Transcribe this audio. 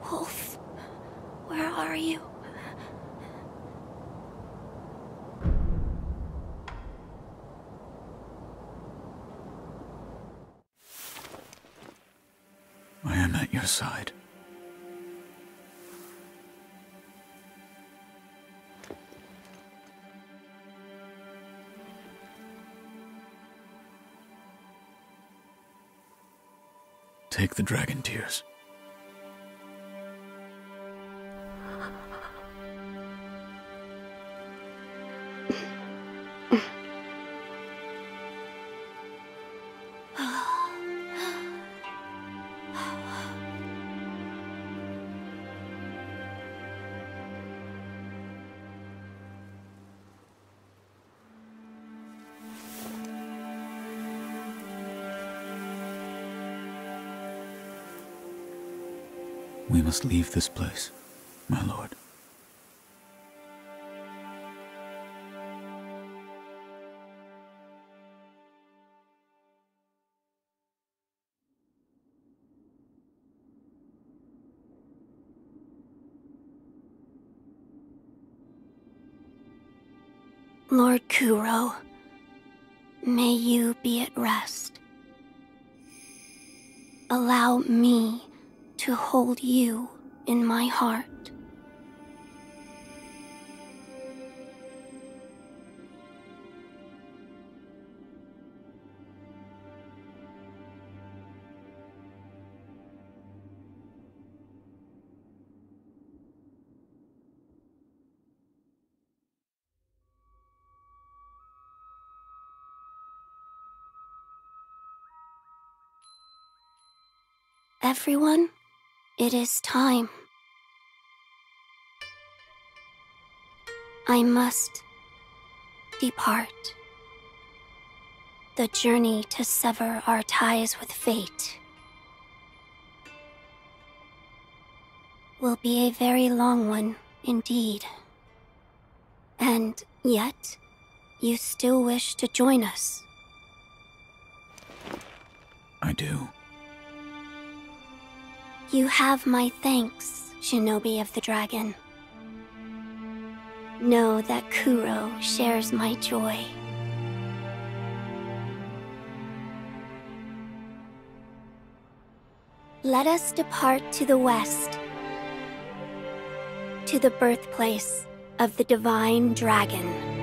Wolf, where are you? I am at your side. Take the dragon tears. We must leave this place, my lord. Lord Kuro, may you be at rest. Allow me to hold you in my heart. Everyone, it is time. I must depart. The journey to sever our ties with fate will be a very long one indeed. And yet, you still wish to join us. I do. You have my thanks, Shinobi of the Dragon. Know that Kuro shares my joy. Let us depart to the west, to the birthplace of the Divine Dragon.